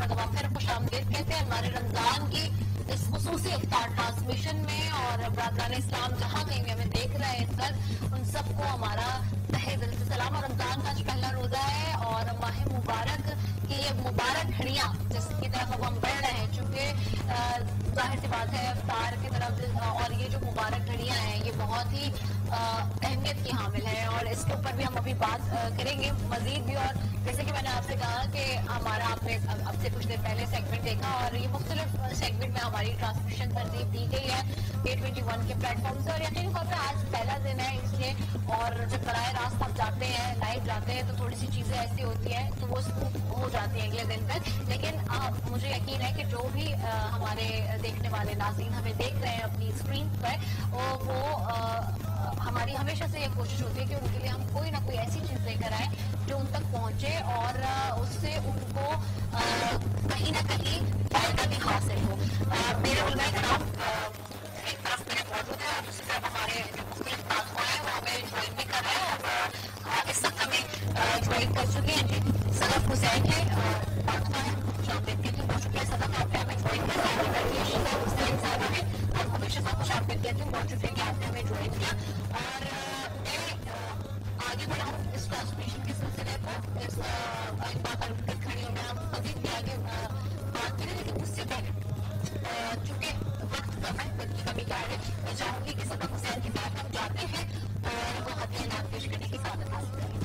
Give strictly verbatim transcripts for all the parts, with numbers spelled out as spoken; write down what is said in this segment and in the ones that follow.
مرتبہ پھر خوش آمدید کہتے ہیں ہمارے رمضان کی اس خصوصی افطار ٹرانسمیشن میں. اور برادران اسلام جہاں کہیں بھی ہمیں دیکھ رہے ہیں اس وقت, ان سب کو ہمارا تہہ دل سے سلام. اور رمضان کا آج پہلا روزہ ہے اور ماہ مبارک کی یہ مبارک گھڑیاں جس کی طرف اب ہم بڑھ رہے ہیں, چونکہ ظاہر سی بات ہے افطار کی طرف, اور یہ جو مبارک گھڑیاں ہیں یہ بہت ہی اہمیت کی حامل ہے, اور اس کے اوپر بھی ہم ابھی بات کریں گے مزید بھی. اور جیسے کہ میں نے آپ سے کہا کہ ہمارا آپ نے اب سے کچھ دیر پہلے سیگمنٹ دیکھا, اور یہ مختلف سیگمنٹ میں ہماری ٹرانسمیشن ترتیب دی گئی ہے کے ٹوینٹی ون کے پلیٹ فارم سے, اور یقینی طور پہ آج پہلا دن ہے اس لیے, اور جب براہ راست آپ جاتے ہیں لائیو جاتے ہیں تو تھوڑی سی چیزیں ایسی ہوتی ہیں تو وہ اسکوپ ہو جاتی ہیں اگلے دن تک. لیکن مجھے یقین ہے کہ جو بھی ہمارے دیکھنے والے ناظرین ہمیں دیکھ رہے ہیں اپنی اسکرین پر, وہ ہماری ہمیشہ سے یہ کوشش ہوتی ہے کہ ان کے لیے ہم کوئی نہ کوئی ایسی چیز لے کر آئیں جو ان تک پہنچے اور اس سے ان کو کہیں نہ کہیں فائدہ بھی حاصل ہو. میرے علماء کرام ایک طرف میرے موجود ہے اور دوسری طرف ہمارے جو مختلف تاثر ہیں وہ ہمیں جوائن بھی کر رہے ہیں, اور اس وقت ہمیں جوائن کر چکے ہیں جی صدف حسین ہے, شامل کے لیے پہنچ چکے ہیں. صدف آپ نے ہمیں جوائن کیا, شیزا حسین صاحب ہیں, آپ کو ہمیشہ صاحب شامل کہتی ہوں, بہت شکریہ کہ آپ نے ہمیں جوائن کیا. اور میں آگے بڑھاؤں اس ٹرانسمیشن کے سلسلے کو, اس بات الگ کھڑی ہوں میں, ہم مزید بھی آگے بات کریں, لیکن اس سے پہلے چونکہ وقت کم ہے, وقت کی کمی کا ہے, میں چاہوں گی کہ صدف حسین کے ساتھ ہم جاتے ہیں اور وہ ہتھیار نام پیش کرنے کی سعادت حاصل کریں.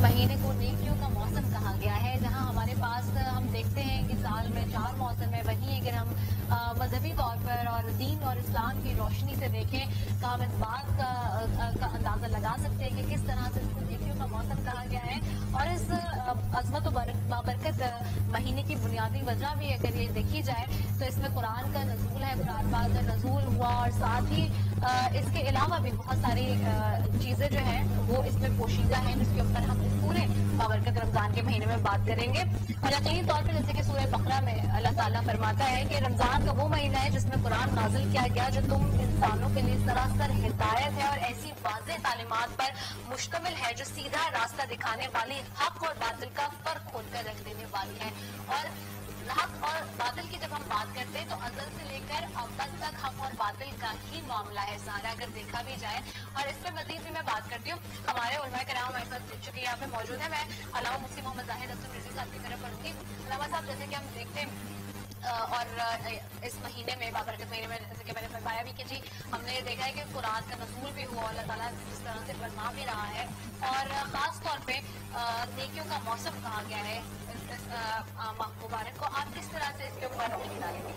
महीने को नेकियों का मौसम कहा गया है, जहां हमारे पास हम देखते हैं कि साल में चार मौसम है। वहीं अगर हम मजहबी तौर पर और दीन और इस्लाम की रोशनी से देखें तो हम इस बात का, का अंदाजा लगा सकते हैं कि किस तरह से इसको नेकियों का मौसम कहा गया है। और इस अजमत बरकत महीने की बुनियादी वजह भी अगर ये देखी जाए तो इसमें कुरान का नज़ूल है, कुरान पाक का नज़ूल हुआ, और साथ ही इसके अलावा भी बहुत सारी चीज़ें जो हैं वो इसमें पोशीदा हैं, जिसके ऊपर हम पूरे बाबरकत रमज़ान के महीने में बात करेंगे। और यकीनी तौर पर जैसे कि सूरह बकरा में अल्लाह ताला फरमाता है कि रमज़ान का वो महीना है जिसमें कुरान नाजिल किया गया जो तुम इंसानों के लिए सरासर हिदायत है और ऐसी वाज़ेह तालीमात पर मुश्तमिल है जो सीधा रास्ता दिखाने वाली, हक और बातिल का फर्क खोलकर रख देने वाली है। और हक और बातिल की जब हम बात करते हैं तो अज़ल से लेकर अब तक हक और बातिल का ही मामला है सारा, अगर देखा भी जाए। और इस पर मज़ीद भी मैं बात करती हूँ, हमारे उलमा कराम हमारे साथ जुड़ चुके यहाँ पे मौजूद है। मैं अल्लामा मुफ्ती मोहम्मद ज़ाहिद असलम रिज़वी साहब की तरफ पढ़ूंगी। अल्लामा साहब, जैसे कि हम देखते हैं और इस महीने में बाबरकत महीने में जैसे कि मैंने फरमाया भी कि जी हमने देखा है कि कुरान का नज़ूल भी हुआ, अल्लाह ताला जिस तरह से फरमा भी रहा है, और ख़ास तौर पे नेकियों का मौसम कहा गया है इस माह मुबारक को। आप किस तरह से इसके ऊपर रोशनी डालेंगे?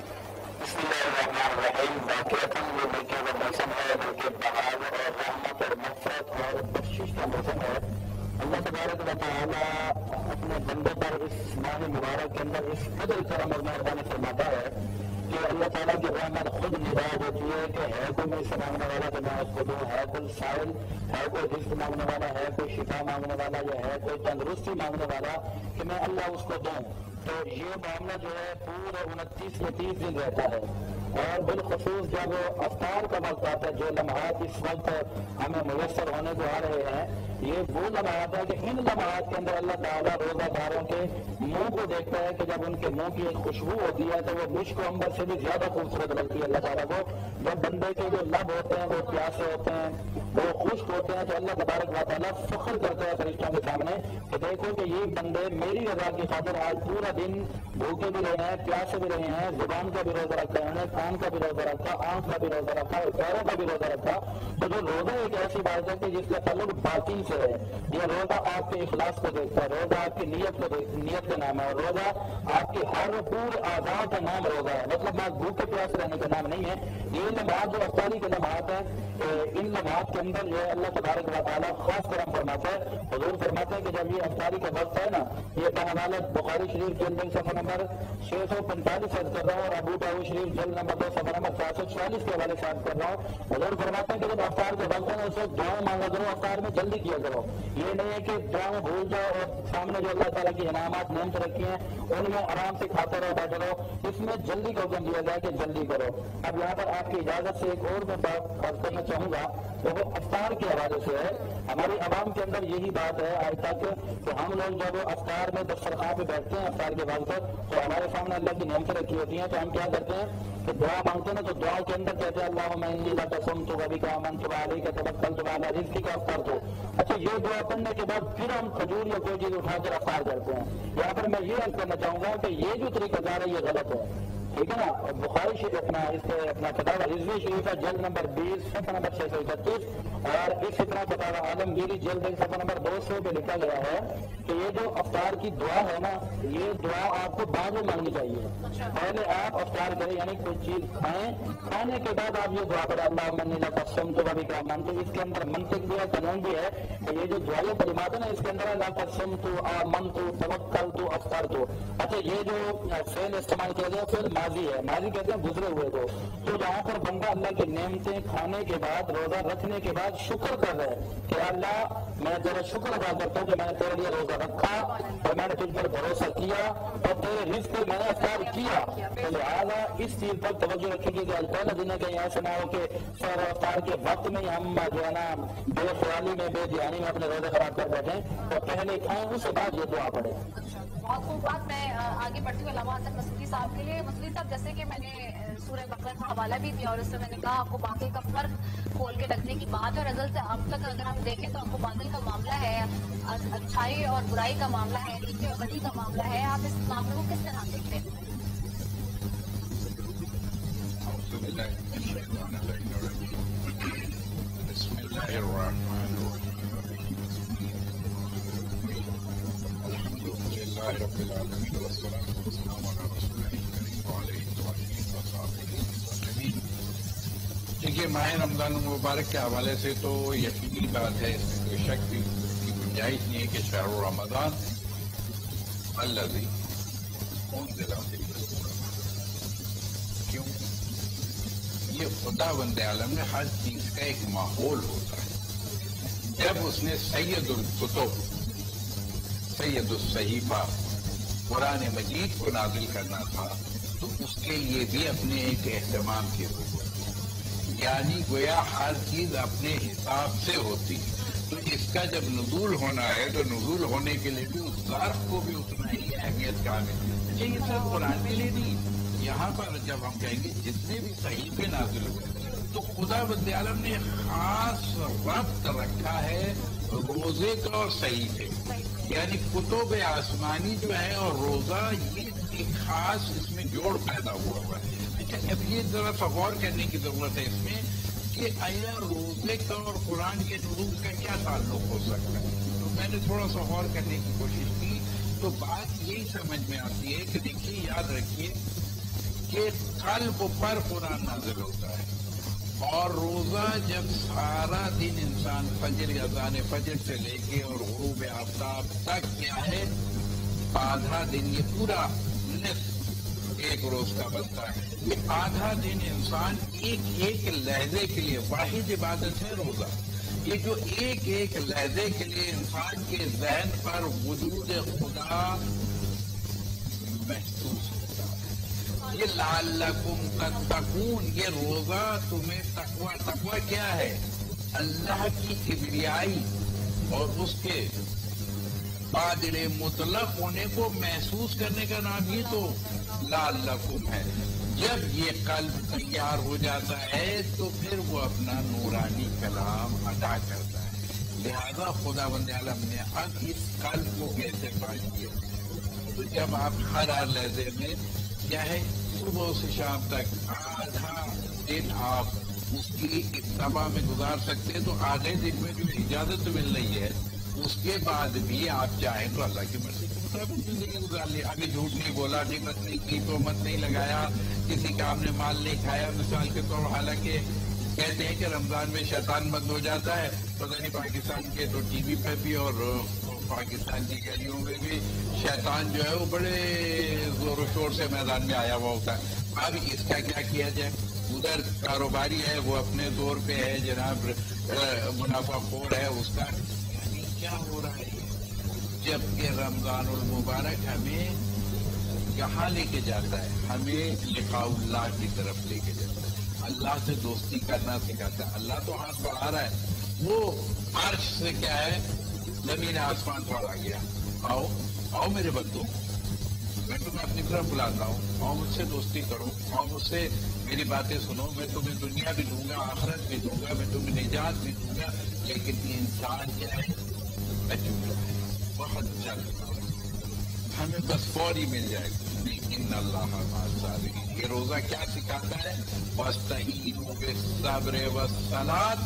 बिस्मिल्लाहिर्रहमानिर्रहीम। वाक़ईतन ये नेकियों का मौसम है, बल्कि बहार और रहमत और मग़फ़िरत और बख्शिश का मौसम है। अल्लाह तबारक व तआला अपने बंदे पर इस माह मुबारक के अंदर इस कदर करम और मेहरबानी फरमाता है कि अल्लाह ताला की रहमत खुद निगाह होती है कि है कोई मुझसे मांगने वाला तो मैं उसको दूँ, है कोई साइल, है कोई रिज़्क़ मांगने वाला, है कोई शिफा मांगने वाला, या है कोई तंदुरुस्ती मांगने वाला कि मैं अल्लाह उसको दूँ। तो ये मामला जो है पूरे उनतीस में तीस दिन रहता है। और बिलखसूस जब अफ्तार का वक्त आता है, जो लम्हात इस वक्त हमें मुयस्सर होने को आ रहे हैं, ये वो लम्हात है कि इन लम्हात के अंदर अल्लाह ताला रोज़ादारों के मुंह को देखता है कि जब उनके मुंह की एक खुशबू होती है तो वो मुश्क अंबर से भी ज्यादा खूबसूरत लगती है अल्लाह ताला को। जब बंदे के जो लब होते हैं वो प्यासे होते हैं, वो खुश्क होते हैं, तो अल्लाह तबारक व तआला फख्र करता है फरिश्तों के सामने कि देखो कि ये बंदे मेरी रज़ा की खातिर आज पूरा दिन भूखे भी रहे हैं, प्यासे भी रहे हैं, जुबान का भी रोजा रखा है, कान का भी रोजा रखा, आंख का भी रोजा रखा, पैरों का भी रोजा रखा। तो जो रोजा एक ऐसी बात है कि जिसका ताल्लुक बातिन से है। ये रोजा आपके इखलास को देखता है, रोजा आपकी नीयत को देख नीयत का नाम है, और रोजा आपकी हर पूरे आज़ाद का नाम रोजा है। मतलब मैं भूखे प्यासे रहने का नाम नहीं है। ये नमाज जो अफ्तारी के नमाज है, इन नमाज के अंदर जो है अल्लाह तबारक व तआला खास करम फरमाता है। हुजूर फरमाते हैं कि जब ये अफ्तारी का वक्त है ना, ये बहवालत बुखारी शरीफ के अंदर सफर नंबर छह सौ पैंतालीस अर्ज कर रहा हूँ और अबू दाऊद शरीफ जल्द नंबर दो सफर नंबर चार सौ छियालीस के हवाले से अर्ज कर रहा हूँ। हुजूर फरमाते हैं कि जब अफ्तार का वक्त है ना, उसको दुआ मांगा करो, अफ्तार में जल्दी किया करो। ये नहीं है कि दुआ में भूल जाओ और सामने जो अल्लाह ताला की इनामात नेमत रखी हैं उनमें आराम से खाते रहो, बैठे रहो। इसमें जल्दी का हुक्म दिया जाए कि जल्दी करो। अब यहाँ पर आपकी इजाजत से एक और मैं बात अर्ज करना चाहूंगा, तो वो अफ्तार के हवाले से है। हमारी आवाम के अंदर यही बात है आज तक कि हम लोग जब अफ्तार में दस्तरखान पे बैठते हैं अफ्तार के बाद पर, तो हमारे सामने अल्लाह की नेमतें रखी होती हैं, तो हम क्या करते हैं कि दुआ मांगते हैं ना, तो दुआ के अंदर कहते हैं अल्लाहुम्मा इन्नी लका सुम्तु व बिका आमनतु व अलैका तवक्कलतु व अला रिज़्क़िका अफ़्तरतु। अच्छा, ये दुआ पढ़ने के बाद फिर हम खजूर या कोई चीज उठाकर अफ्तार करते हैं। यहाँ पर मैं ये अर्ज करना चाहूंगा कि ये जो तरीकाकार है ये गलत है, ठीक है ना। बुखारी शरीफ अपना इसके अपना फतावा रिज़वी शरीफ है जल्द नंबर बीस सफा नंबर छह सौ इकतीस, और इस तरह फतावा आलमगीरी जल्द सफा नंबर दो सौ पे लिखा गया है कि ये जो अफ्तार की दुआ है ना, ये दुआ आपको बाद में मांगनी चाहिए। पहले आप अफ्तार करें, यानी कोई चीज खाएं, खाने के बाद आप ये दुआ पढ़े अल्लाहुम्मा इन्नी लका सुम्तु व बिका आमनतु। इसके अंदर मंतिक भी है, कानून भी है कि ये जो दुआएं कलिमात है ना, इसके अंदर लका सुम्तु आमनतु तवक्कलतु अफ़्तरतु। अच्छा, ये जो फेल इस्तेमाल किया गया फेल माजी है, माजी कहते हैं गुजरे हुए को। तो यहाँ पर बंदा अल्लाह की नेमतें खाने के बाद, रोजा रखने के बाद शुक्र कर रहे हैं कि अल्लाह मैं तेरा शुक्र अदा करता हूँ कि मैंने तेरे लिए रोजा रखा और मैंने तुझ पर भरोसा किया और तेरे रिज़्क़ पे मैंने अफ्तार किया। तो लिहाजा इस चीज पर तवज्जो रखेगी कि अल्लाह दिन कहीं ऐसा ना हो कि सर अफ्तार के वक्त में हम जो है ना बेख्याली में बेध्यानी में अपने रोजे खराब कर बैठे, तो पहले खाएं उसके बाद ये दुआ पड़े। बहुत खूब बात। मैं आगे बढ़ती हूँ अल्लामा हसन मसूदी साहब के लिए। मसूदी साहब, जैसे कि मैंने सूरह बकरा का हवाला भी दिया और उससे मैंने कहा आपको बातिल का फर्क खोल के रखने की बात है, और अज़ल से अब तक अगर हम देखें तो आपको बातिल का मामला है, अच्छाई और बुराई का मामला है, नीचे और बदी का मामला है, आप इस मामले को किस तरह देखते हैं? الحمدللہ رب العالمین والصلاۃ والسلام علی رسول اللہ وعلیہ وسلم۔ دیکھیے ماہ رمضان المبارک کے حوالے سے تو یقینی بات ہے، اس میں کوئی شک بھی کی گنجائش نہیں ہے کہ شہر رمضان الذی انزل فیہ کیوں؟ یہ خدا بند عالم نے ہر چیز کا ایک ماحول ہوتا ہے۔ جب اس نے سید الکتب سید الصحیفہ قرآن مجید کو نازل کرنا تھا تو اس کے لیے بھی اپنے ایک اہتمام کی ضرورت ہے، یعنی گویا ہر چیز اپنے حساب سے ہوتی ہے۔ تو اس کا جب نزول ہونا ہے تو نزول ہونے کے لیے بھی اس ظرف کو بھی اتنا ہی اہمیت کا ہے۔ یہ صرف قرآن کے لیے نہیں، یہاں پر جب ہم کہیں گے جتنے بھی صحیفے نازل ہوئے تو خدا بند عالم نے خاص ربط رکھا ہے روزے کا اور صحیفے، یعنی کتب آسمانی جو ہے اور روزہ، یہ ایک خاص اس میں جوڑ پیدا ہوا ہوا ہے۔ اچھا اب یہ ذرا سا غور کرنے کی ضرورت ہے اس میں کہ آیا روزے کا اور قرآن کے نزول کا کیا تعلق ہو سکتا ہے؟ تو میں نے تھوڑا سا غور کرنے کی کوشش کی تو بات یہی سمجھ میں آتی ہے کہ دیکھیے یاد رکھیے کہ قلب پر قرآن نازل ہوتا ہے، اور روزہ جب سارا دن انسان فجر اذان فجر سے لے کے اور غروب آفتاب تک کیا ہے آدھا دن، یہ پورا نصف ایک روز کا بنتا ہے، یہ آدھا دن انسان ایک ایک لہجے کے لیے، واحد عبادت ہے روزہ، یہ جو ایک ایک لہجے کے لیے انسان کے ذہن پر وجود خدا محسوس ہوتا ہے۔ یہ لعلکم تتقون، یہ روزہ تمہیں تقوی، تقوی کیا ہے؟ اللہ کی کبریائی اور اس کے قادر مطلق ہونے کو محسوس کرنے کا نام ہی تو لعلکم ہے۔ جب یہ قلب تیار ہو جاتا ہے تو پھر وہ اپنا نورانی کلام ادا کرتا ہے۔ لہذا خدا بند عالم نے اب اس قلب کو کیسے پائی کیا؟ تو جب آپ ہر ہر لہجے میں کیا ہے صبح سے شام تک آدھا دن آپ اس کی اتباع میں گزار سکتے ہیں تو آدھے دن میں جو اجازت مل رہی ہے اس کے بعد بھی آپ چاہیں تو اللہ کی مرضی کے مطابق زندگی گزار لی۔ ابھی جھوٹ نہیں بولا، نعمت نہیں کی، تہمت نہیں لگایا، کسی کام نے مال نہیں کھایا مثال کے طور، حالانکہ کہتے ہیں کہ رمضان میں شیطان بند ہو جاتا ہے، پتہ نہیں پاکستان کے تو ٹی وی پہ بھی اور پاکستان کی گلیوں میں بھی شیطان جو ہے وہ بڑے زور و شور سے میدان میں آیا ہوا ہوتا ہے۔ اب اس کا کیا کیا جائے؟ ادھر کاروباری ہے وہ اپنے زور پہ ہے، جناب منافع خور ہے اس کا، کیا ہو رہا ہے؟ جبکہ رمضان المبارک ہمیں کہاں لے کے جاتا ہے؟ ہمیں لقاء اللہ کی طرف لے کے جاتا ہے، اللہ سے دوستی کرنا سکھاتا ہے۔ اللہ تو ہاتھ بڑھا رہا ہے، وہ عرش سے کیا ہے زمین آسمان پڑا گیا، آؤ آؤ میرے بندو، میں تمہیں اپنی طرف بلاتا ہوں، آؤ مجھ سے دوستی کرو، آؤ مجھ سے میری باتیں سنو، میں تمہیں دنیا بھی دوں گا، آخرت بھی دوں گا، میں تمہیں نجات بھی دوں گا۔ لیکن یہ انسان کیا ہے؟ اچھا بہت جلد ہمیں بس فوری مل جائے گا، لیکن اللہ مع الصابرین۔ یہ روزہ کیا سکھاتا ہے؟ واستعینوا بالصبر والصلاۃ۔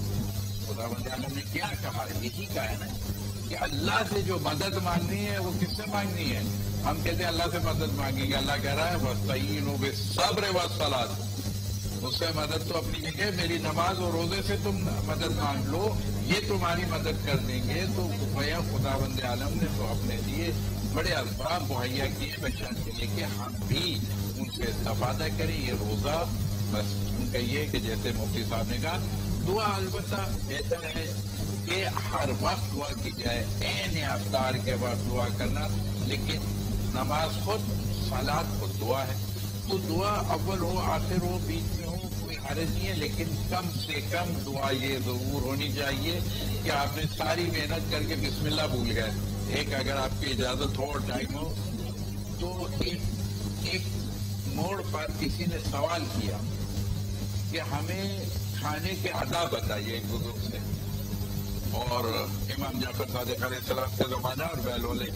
خدا بند عالم نے کیا کہا؟ یہی کہا ہے نا کہ اللہ سے جو مدد مانگنی ہے وہ کس سے مانگنی ہے؟ ہم کہتے ہیں اللہ سے مدد مانگیں گے، اللہ کہہ رہا ہے واستعینوا بالصبر والصلاۃ، اس سے مدد تو اپنی جگہ، میری نماز اور روزے سے تم مدد مانگ لو، یہ تمہاری مدد کر دیں گے۔ تو گویا خدا بند عالم نے تو اپنے لیے بڑے اسباب مہیا کیے بشر کے لیے کہ ہم بھی ان سے استفادہ کریں۔ یہ روزہ بس ان کا یہ کہ جیسے مفتی صاحب نے کہا دعا البتہ بہتر ہے کہ ہر وقت دعا کی جائے، عین افطار کے وقت دعا کرنا، لیکن نماز خود، صلاۃ خود دعا ہے، تو دعا اول ہو آخر ہو بیچ میں ہو کوئی حرج نہیں ہے، لیکن کم سے کم دعا یہ ضرور ہونی چاہیے کہ آپ نے ساری محنت کر کے بسم اللہ بھول گئے، ایک اگر آپ کی اجازت ہو اور ٹائم ہو تو ایک ایک موڑ پر کسی نے سوال کیا کہ ہمیں کھانے کے آداب بتائیے ایک بزرگ سے، اور امام جعفر صادق علیہ السلام کا زمانہ اور بیل والے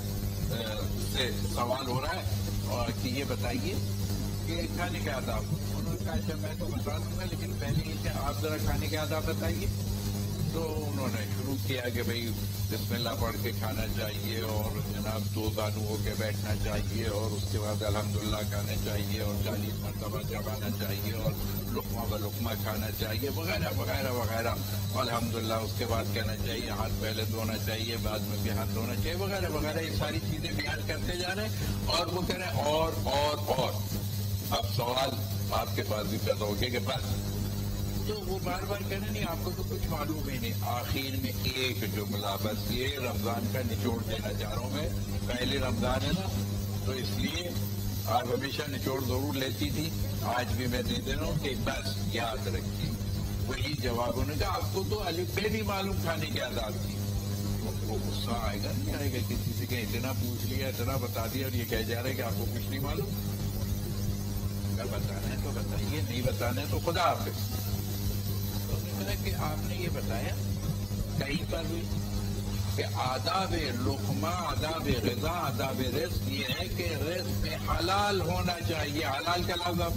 سے سوال ہو رہا ہے اور کہ یہ بتائیے کہ کھانے کے آداب۔ انہوں نے کہا اچھا میں تو بتا دوں گا لیکن پہلے یہ کہ آپ ذرا کھانے کے آداب بتائیے۔ तो उन्होंने शुरू किया कि भाई बिस्मिल्लाह पढ़ के खाना चाहिए और जनाब दो जानू होकर बैठना चाहिए और उसके बाद अल्हम्दुलिल्लाह खाना चाहिए और चालीस मरतबा चबाना चाहिए और लुकमा व लुकमा खाना चाहिए वगैरह वगैरह वगैरह। अल्हम्दुलिल्लाह उसके बाद कहना चाहिए हाथ पहले धोना चाहिए, बाद में भी हाथ धोना चाहिए वगैरह वगैरह। ये सारी चीजें बयान करते जा रहे हैं और वो कह रहे हैं और और और। अब सवाल आपके पास भी पैदा हो गया कि बस, तो वो बार बार कह रहे नहीं आपको तो कुछ मालूम ही नहीं। आखिर में एक जुमला बस ये रमजान का निचोड़ देना चाह रहा हूँ मैं। पहले रमजान है ना, तो इसलिए आप हमेशा निचोड़ जरूर लेती थी, आज भी मैं दे दे रहा हूँ कि बस याद रखिए। वही जवाब उन्होंने कहा आपको तो अलिफ बे नहीं मालूम खाने की आदत थी। वो गुस्सा आएगा नहीं आएगा किसी से कि इतना पूछ लिया इतना बता दिया और ये कह जा रहे हैं कि आपको कुछ नहीं मालूम। अगर बताना है तो बताइए, नहीं बताना है तो खुदा हाफिज़। कि आपने ये बताया कहीं पर भी कि आदाब लुकमा आदाब ग़िज़ा आदाब रिज़्क़ ये है कि रिज़्क़ में हलाल होना चाहिए। हलाल का लफ्ज़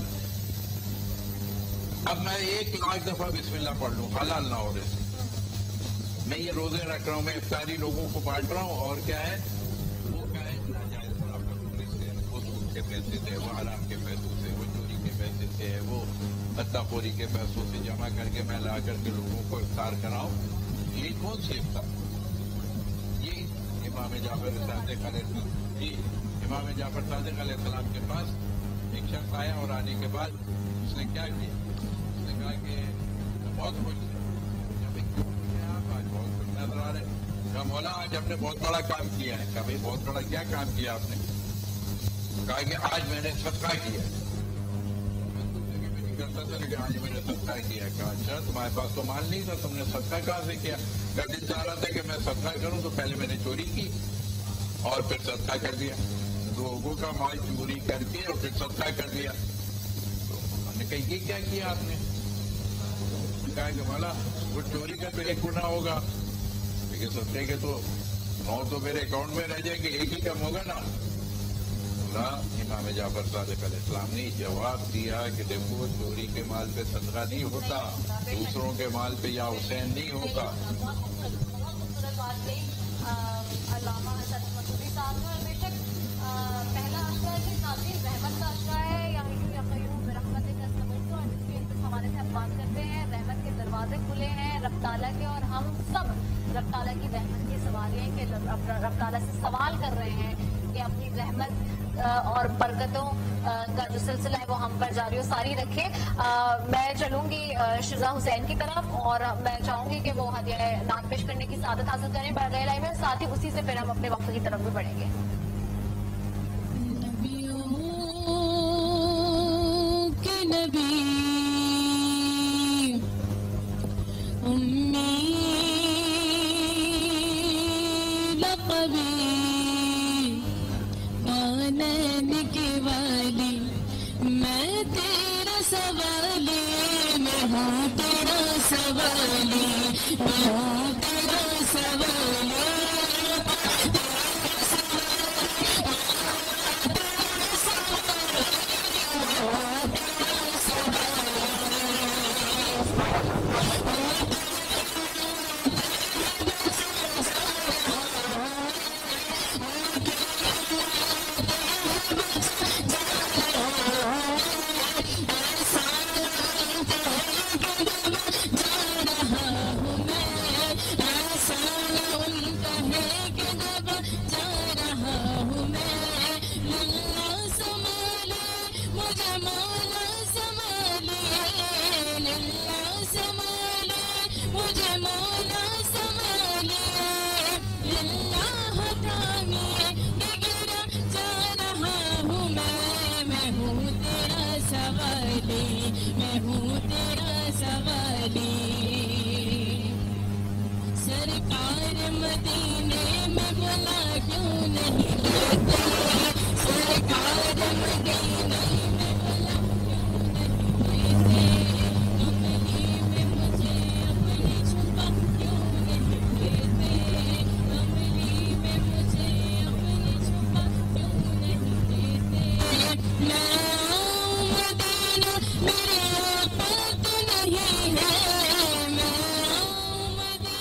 अब मैं एक लाख दफा बिस्मिल्लाह पढ़ लूँ हलाल ना हो रिज़्क़। मैं ये रोजे रख रहा हूँ, मैं इफ्तारी लोगों को बांट रहा हूँ और क्या है वो क्या है नाजायज वो सूद के पैसे थे, वो हराम के पैसों से, वो चोरी के पैसे थे, वो बत्ताखोरी के पैसों से जमा करके मैं ला करके लोगों को इफ्तार कराऊं। ये कौन सी इफ्तार? ये इमाम जाफर सादिक अलैहिस्सलाम जी इमाम जाफर सादिक अलैहिस्सलाम के पास एक शख्स आया और आने के बाद उसने क्या किया? उसने कहा कि बहुत खुश आप आज बहुत खुश नजर आ रहे। कहा मौला आज हमने बहुत बड़ा काम किया है। कहा भाई बहुत बड़ा क्या काम किया आपने? कहा कि आज मैंने सदका किया। करता था लेकिन आज मैंने सदका किया। कहा अच्छा तुम्हारे पास तो माल नहीं था, तुमने सदका कहाँ से किया? कहा दिल चाह रहा था कि मैं सदका करूं तो पहले मैंने चोरी की और फिर सदका कर दिया। लोगों का माल चोरी करके और फिर सदका कर दिया। तो मैंने कहा ये क्या किया आपने? कहा कि माला वो चोरी का तो एक गुना होगा लेकिन सदके के तो नौ तो मेरे अकाउंट में रह जाएंगे, एक ही कम होगा ना। इमाम जाफर सादिक अलैहिस्सलाम ने जवाब दिया कि देखो चोरी के माल पे सदका नहीं होता, दूसरों के माल पे या हुसैन नहीं होता। अल्लामा हसन मसूदी साहब ने बेशक पहला अशरा है कि काफी रहमत का अशरा है, यहाँ रहमत का समझो जिसके हमारे से हम बात करते हैं। रहमत के दरवाजे खुले हैं रब ताला के और हम सब रब ताला की रहमत के सवाल हैं कि रब ताला से सवाल कर रहे हैं कि अपनी रहमत और बरकतों का जो सिलसिला है वो हम पर जारी हो सारी रखे। मैं चलूंगी शिजा हुसैन की तरफ और मैं चाहूंगी कि वो हदिया नात पेश करने की सादत हासिल करें बढ़ गए में, साथ ही उसी से फिर हम अपने वक्त की तरफ भी बढ़ेंगे। मेरे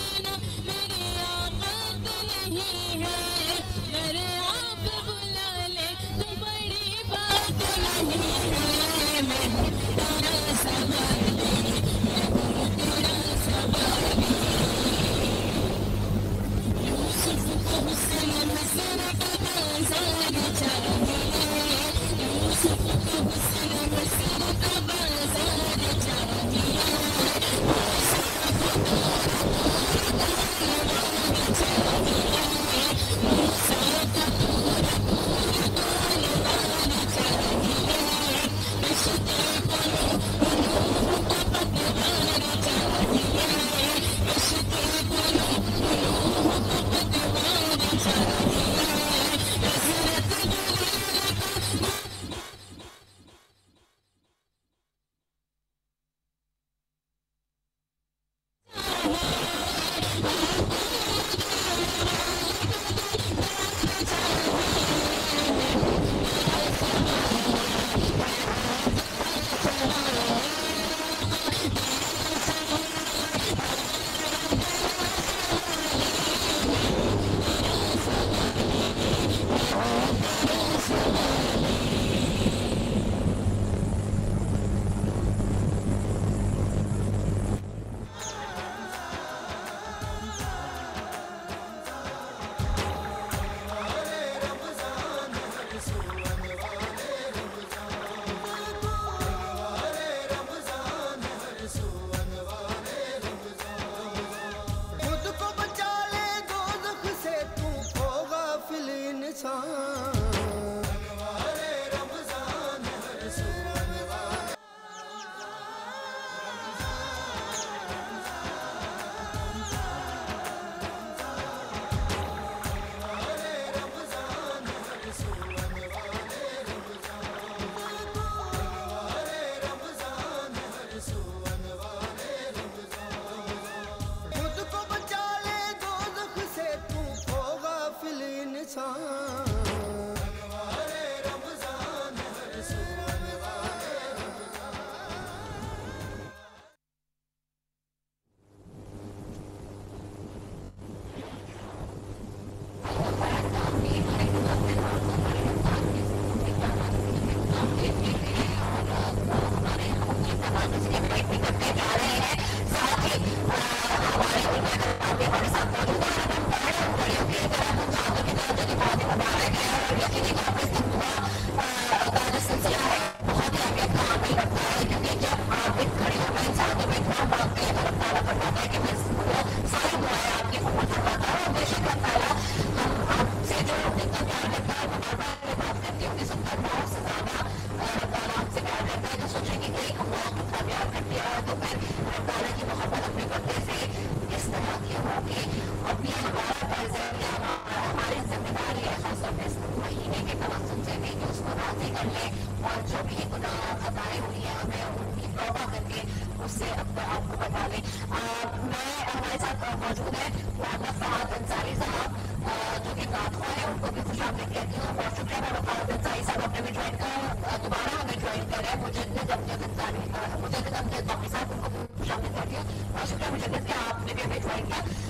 किया है तो फिर रमजान की मोहब्बत अपने बंदे से किस तरह की होगी। अब ये हमारा फर्ज है, ये हमारा हमारी जिम्मेदारी है खासतौर पर इस महीने के तवज्जुह से भी कि उसको राजी कर ले और जो भी गुनाह खताएं हुई हैं हमें उनकी तौबा करके उससे अपने आप को बचा लें। मैं हमारे साथ मौजूद है मोहम्मद फहाद अंसारी साहब जो कि नात है, उनको भी खुश आमदीद कहती हूँ। बहुत शुक्रिया मोहम्मद फहाद अंसारी साहब आपने भी ज्वाइन कर दोबारा हमें ज्वाइन करें। मुजद्दिद अमजद अंसारी मुजद्दिद अमजद बाकी साहब उनको भी खुश आमदीद कहती हूँ। बहुत शुक्रिया मुजद्दिद कि आपने भी हमें ज्वाइन किया।